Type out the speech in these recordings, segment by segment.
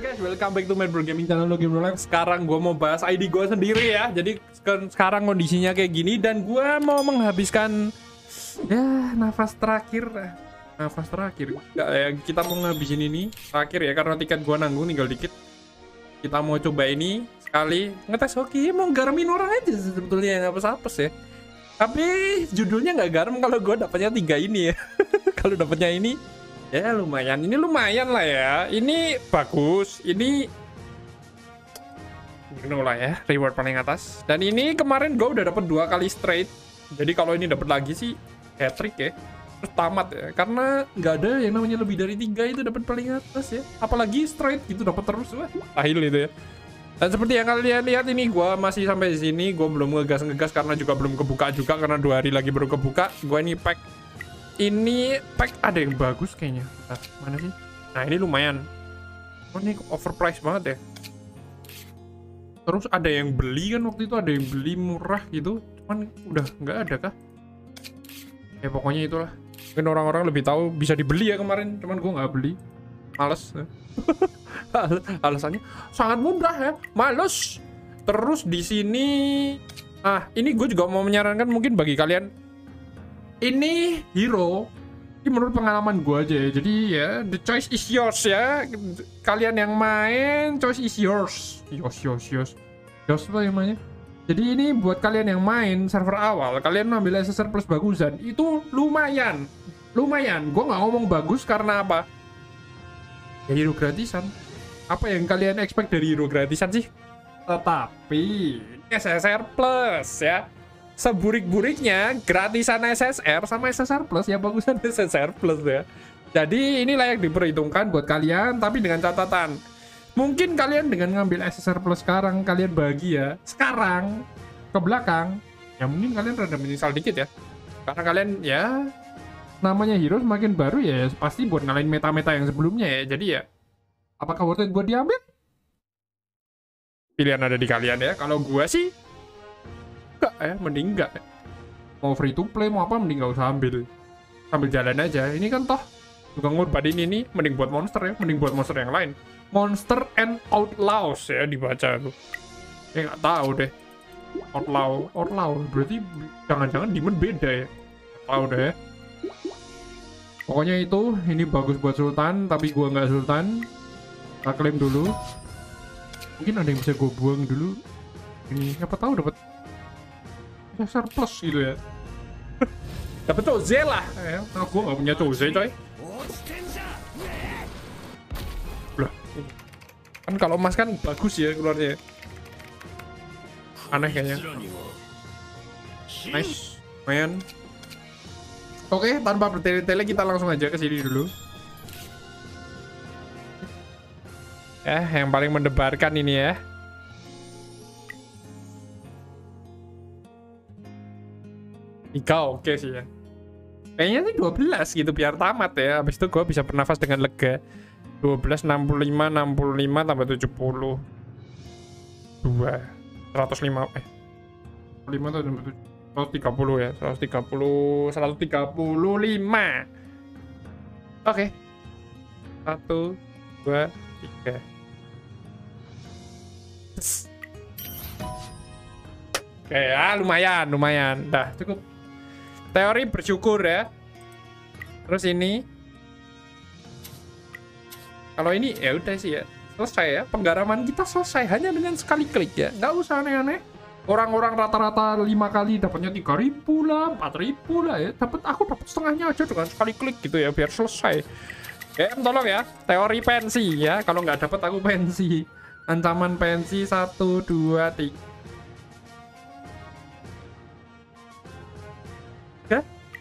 guys, welcome back to my bro gaming channel Game Live. Sekarang gue mau bahas ID gue sendiri ya. Jadi sekarang kondisinya kayak gini dan gue mau menghabiskan ya nafas terakhir. Nggak, ya, kita mau ngabisin ini terakhir ya karena tiket gue nanggung tinggal dikit. Kita mau coba ini sekali ngetes hoki, mau garamin orang aja sebetulnya nggak apes-apes ya. Tapi judulnya nggak garam kalau gue dapatnya 3 ini ya. Kalau dapatnya ini ya lumayan, ini lumayan lah ya. Ini bagus, ini lah ya, reward paling atas. Dan ini kemarin gue udah dapat 2 kali straight. Jadi kalau ini dapat lagi sih hat trick ya. Terus tamat ya, karena nggak ada yang namanya lebih dari 3 itu dapat paling atas ya. Apalagi straight gitu dapat terus, wah tahil itu ya. Dan seperti yang kalian lihat ini gue masih sampai di sini, gue belum ngegas karena juga belum kebuka juga karena 2 hari lagi baru kebuka. Gue ini pack. Ini pack ada yang bagus kayaknya. Nah, mana sih? Nah ini lumayan. Oh ini overpriced banget ya. Terus ada yang beli kan waktu itu, ada yang beli murah gitu. Cuman udah nggak ada kah? Ya pokoknya itulah. Mungkin orang-orang lebih tahu bisa dibeli ya kemarin. Cuman gue nggak beli. Males. Alasannya sangat mudah ya. Males. Terus di sini. Ah ini gue juga mau menyarankan mungkin bagi kalian. Ini hero, ini menurut pengalaman gue aja ya. Jadi ya, the choice is yours ya. Kalian yang main, choice is yours. Yours apa namanya? Jadi ini buat kalian yang main server awal, kalian ambil SSR plus bagusan, itu lumayan. Gue nggak ngomong bagus karena apa? Ya hero gratisan. Apa yang kalian expect dari hero gratisan sih? Tetapi SSR plus ya. Seburik-buriknya gratisan SSR sama SSR Plus ya, bagusan SSR Plus ya. Jadi ini layak diperhitungkan buat kalian, tapi dengan catatan mungkin kalian dengan ngambil SSR Plus sekarang kalian bahagia, sekarang ke belakang ya mungkin kalian rada menyesal dikit ya, karena kalian ya namanya hero semakin baru ya pasti buat ngalahin meta-meta yang sebelumnya ya. Jadi ya apakah worth it buat diambil? Pilihan ada di kalian ya. Kalau gua sih enggak ya, mending enggak ya. Mau free to play mau apa mending gak usah ambil, sambil jalan aja. Ini kan toh juga ngorbanin ini, mending buat monster ya, mending buat monster yang lain. Monster and Outlaws ya dibaca tuh. Ya nggak tahu deh. Outlaw berarti jangan-jangan demon beda ya, tahu deh. Pokoknya itu ini bagus buat Sultan, tapi gua nggak Sultan. Kita klaim dulu, mungkin ada yang bisa gue buang dulu ini, siapa tahu dapat SSR Plus gitu ya. Dapat Choze lah ya. Nah, gue nggak punya Choze coy. Lah, kan kalau emas kan bagus ya keluarnya. Aneh kayaknya. Nice, lumayan. Oke, tanpa bertele-tele kita langsung aja ke sini dulu. Yang paling mendebarkan ini ya. Oke sih ya. Kayaknya sih 12 gitu biar tamat ya. Habis itu gue bisa bernafas dengan lega. 12, 65, 65 tambah 70. 2 105 5 tambah 130 ya. 130 135. Oke. 1 2 3. Oke ya, lumayan. Dah, cukup. Teori bersyukur ya. Terus ini kalau ini ya udah sih ya, selesai ya, penggaraman kita selesai hanya dengan sekali klik ya, nggak usah aneh-aneh. Orang-orang rata-rata 5 kali dapatnya 3.000 lah, 4.000 lah ya, aku dapat setengahnya aja dengan sekali klik gitu ya, biar selesai. Tolong ya, teori pensi ya, kalau nggak dapat aku pensi, ancaman pensi 1 2 3. Oke.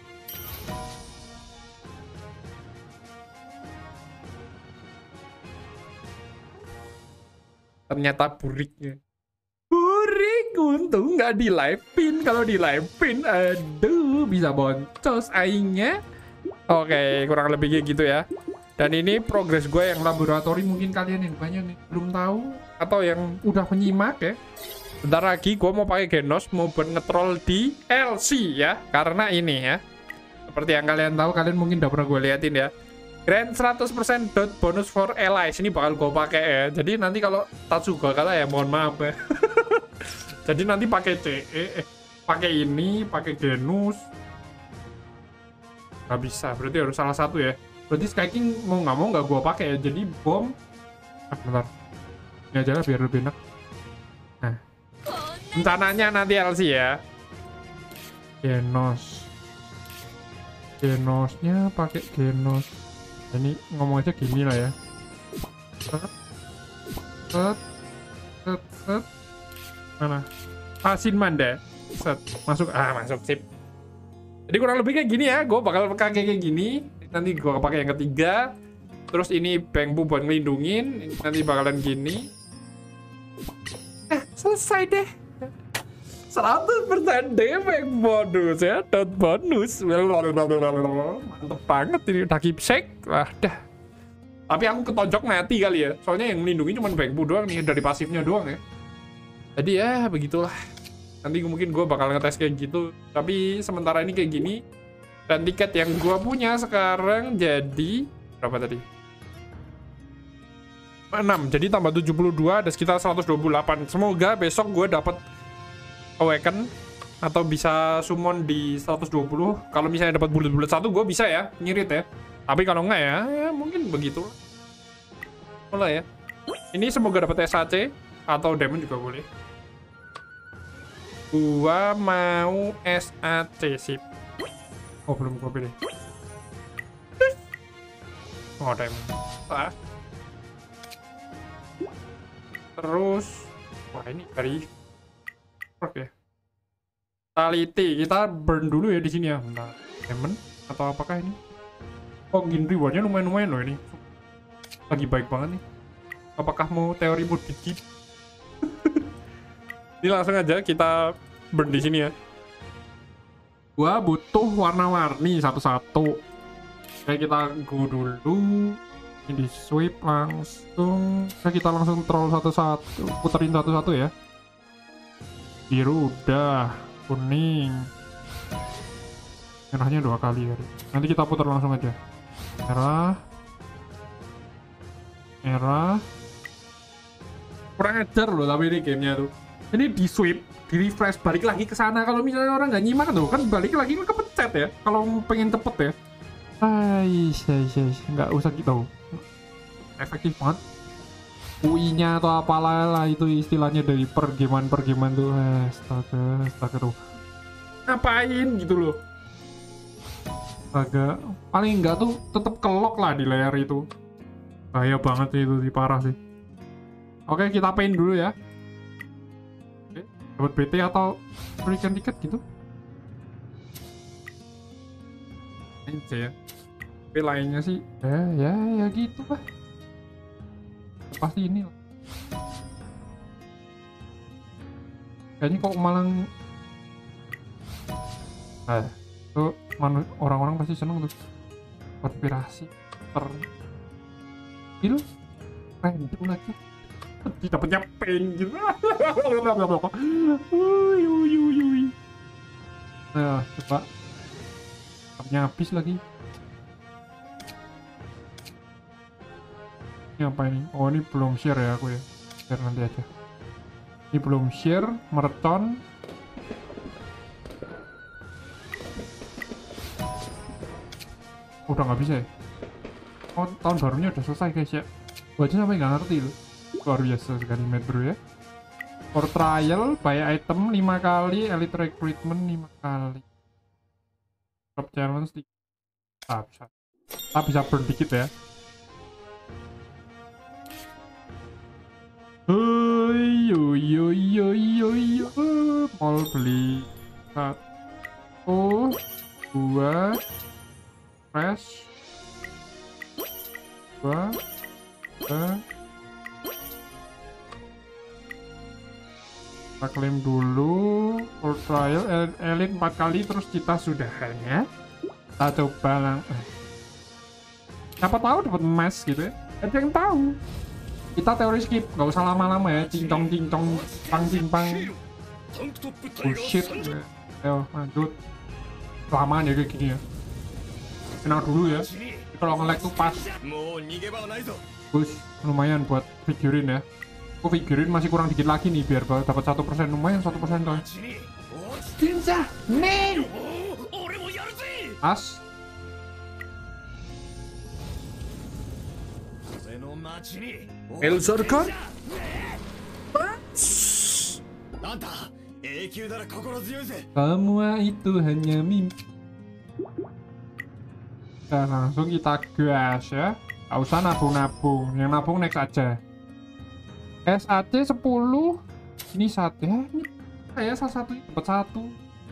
Ternyata buriknya. Burik, untung nggak di live pin. Kalau di live pin, aduh, bisa boncos aingnya. Oke, kurang lebih kayak gitu ya. Dan ini progres gue yang laboratori, mungkin kalian yang banyak nih belum tahu atau yang udah menyimak ya. Bentar lagi gue mau pakai Genos, mau buat ngetrol di LC ya. Karena ini ya, seperti yang kalian tahu, kalian mungkin udah pernah gue liatin ya. Grand 100% dot bonus for allies. Ini bakal gue pakai ya. Jadi nanti kalau Tatsuga kalah ya mohon maaf ya. Jadi nanti pakai CE, pakai ini, pakai Genus. Gak bisa, berarti harus salah satu ya. Berarti Sky King mau nggak mau nggak gue pakai ya. Jadi bom. Bentar. Ini aja lah biar lebih enak. Nah. Rencananya nanti LC ya. Genos. Genosnya pakai Genos. Ini ngomong aja gini lah ya. Set. Mana? Asin manda. Set. Masuk. Masuk sip. Jadi kurang lebih kayak gini ya. Gue bakal pakai kayak gini. Nanti gue pakai yang ketiga. Terus ini bangbu buat ngelindungin. Nanti bakalan gini. Selesai deh. 100% damage bonus ya, dot bonus. Mantep banget ini, udah keepsake. Wah dah. Tapi aku ketonjok mati kali ya. Soalnya yang melindungi cuma bangbu doang nih, dari pasifnya doang ya. Jadi ya begitulah. Nanti mungkin gue bakal ngetes kayak gitu. Tapi sementara ini kayak gini. Dan tiket yang gue punya sekarang jadi berapa tadi? 6. Jadi tambah 72 ada sekitar 128. Semoga besok gue dapat Awaken atau bisa summon di 120. Kalau misalnya dapat bulat-bulat satu gue bisa ya ngirit ya. Tapi kalau enggak ya mungkin begitu. Mulai ya. Ini semoga dapat SAC atau Diamond juga boleh. Gua mau SAC sip. Oh belum gue pilih. Oh Diamond. Terus wah ini dari ya. Taliti kita burn dulu ya di sini ya. Bentar. Diamond atau apakah ini? Oh, gin rewardnya lumayan loh ini. Lagi baik banget nih. Apakah mau teori mode dikit? Ini langsung aja kita burn di sini ya. Gua butuh warna-warni satu-satu. Kayak kita go dulu. Ini di sweep langsung. Kita langsung troll satu-satu. Puterin satu-satu ya. Biru udah, kuning, merahnya 2 kali ya. Nanti kita putar langsung aja. Merah. Kurang ajar loh tapi ini gamenya tuh. Ini di sweep, di refresh, balik lagi ke sana. Kalau misalnya orang nggak nyimak tuh kan balik lagi ke pencet ya. Kalau pengen cepet ya. Nggak usah gitu. Efektif banget. UI-nya atau apalah lah itu istilahnya dari pergaman tuh. Astaga tuh. Ngapain gitu loh. Astaga. Paling enggak tuh tetap kelok lah di layar itu. Bahaya banget itu sih, parah sih. Oke, kita paint dulu ya. Oke, dapat BT atau berikan tiket gitu. Ini aja ya. Tapi lainnya sih ya gitu lah. Pasti ini kayaknya kok malang tuh orang-orang pasti seneng tuh konspirasi itu random lagi dapetnya pen gitu. Nah coba habis lagi. Ini apa ini? Oh ini belum share ya aku ya. Share nanti aja. Ini belum share, merton. Udah nggak bisa ya? Oh tahun barunya udah selesai guys ya. Gua aja sampai nggak ngerti loh. Luar biasa sekali Mad Bro ya. For trial, buy item 5 kali, elite recruitment 5 kali. Top challenge 3. Bisa burn dikit ya. Mau beli 1 2 fresh 2 kita klaim dulu for trial elite 4 kali terus kita sudahan ya. Kita coba lah. Siapa tahu dapat emas gitu ya. Ada yang tahu. Kita teori skip, nggak usah lama-lama ya. Cincong simpang bullshit. Ayo lanjut. Kelamaan ya kayak gini ya. Kenal dulu ya. Kita kalau nge-lag tuh pas. Bus, lumayan buat figurin ya. Oh, figurin masih kurang dikit lagi nih biar dapat 1%, lumayan 1% coy. Jinja, Ning. As. Elzarkan. Semua itu hanya mimpi. Nah, langsung kita gas ya. Gak usah nabung-nabung. Yang nabung next aja. SAT 10. Ini satu ya. Ini kayak salah satu dapat 1.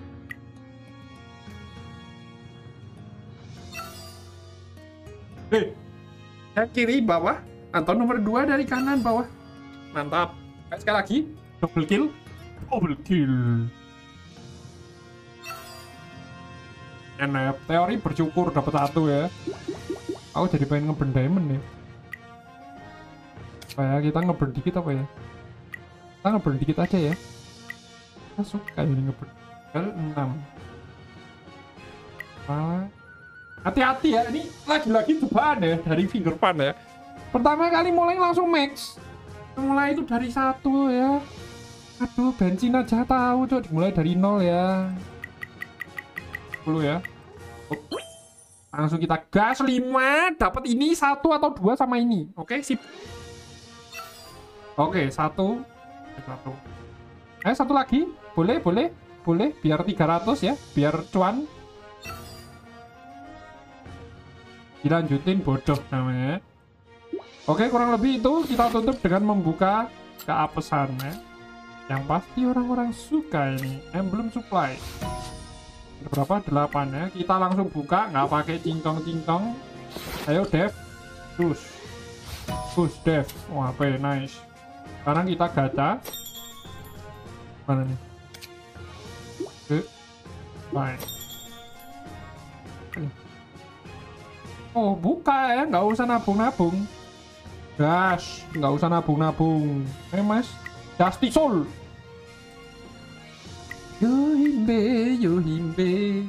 Yang kiri bawah atau nomor 2 dari kanan bawah. Mantap. Sekali lagi. Double kill. Double kill. Enak. Teori bersyukur dapat 1 ya. Aku jadi pengen ngeburn diamond ya. Apa ya, kita ngeburn dikit apa ya? Kita ngeburn dikit aja ya. Kita suka ini ngeburn. 6. Hati-hati ya, ini lagi-lagi cobaan ya dari finger pan ya. Pertama kali mulai langsung max. Mulai itu dari 1 ya. Aduh, bensin aja tahu tuh dimulai dari 0 ya. 10 ya. Langsung kita gas 5, dapat ini 1 atau 2 sama ini. Oke, sip. Oke, 1. Ayo 1 lagi. Boleh biar 300 ya, biar cuan. Dilanjutin bodoh namanya. Oke, kurang lebih itu kita tutup dengan membuka keapesan ya. Yang pasti orang-orang suka ini. Emblem supply. Berapa? 8 ya. Kita langsung buka, nggak pakai cincong-cincong. Ayo Dev. Push Dev. Wah, nice. Sekarang kita gacha. Mana nih? Baik. Oh, buka ya, nggak usah nabung-nabung. Gas, nggak usah nabung-nabung. Mas, Justice Soul. Yo himbe.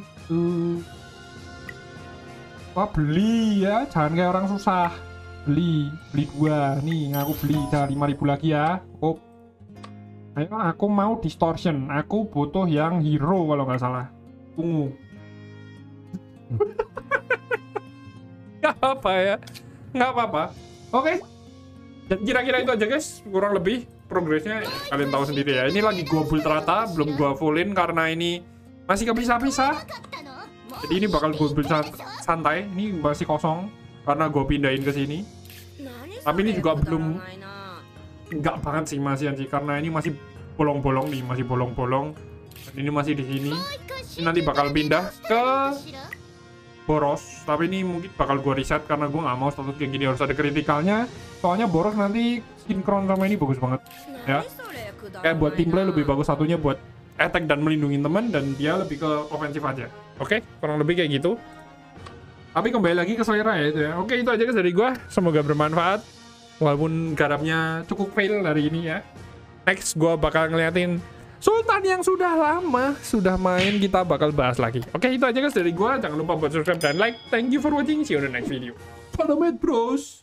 Wah, beli ya, jangan kayak orang susah. Beli 2. Nih, aku beli dah 5.000 lagi ya. Oh. Ayo, aku mau distortion. Aku butuh yang hero kalau nggak salah. Ungu. Nggak apa ya, nggak apa-apa. Oke, kira-kira itu aja guys, kurang lebih progresnya kalian tahu sendiri ya. Ini lagi gua build rata, belum gua fullin karena ini masih kepisah-pisah. Jadi ini bakal gua build santai, ini masih kosong karena gua pindahin ke sini. Tapi ini juga belum, nggak banget sih masih karena ini masih bolong-bolong nih, masih bolong-bolong. Dan ini masih di sini. Ini nanti bakal pindah ke boros, tapi ini mungkin bakal gue reset karena gue nggak mau status kayak gini harus ada kritikalnya. Soalnya boros nanti sinkron sama ini bagus banget ya. Kayak buat team play lebih bagus satunya buat attack dan melindungi teman, dan dia lebih ke ofensif aja. Oke, kurang lebih kayak gitu. Tapi kembali lagi ke selera ya itu ya. Oke, itu aja guys dari gue. Semoga bermanfaat. Walaupun garapnya cukup fail hari ini ya. Next gue bakal ngeliatin Sultan yang sudah lama sudah main, kita bakal bahas lagi. Oke, itu aja guys dari gua. Jangan lupa buat subscribe dan like. Thank you for watching. See you on the next video. Panamet bros.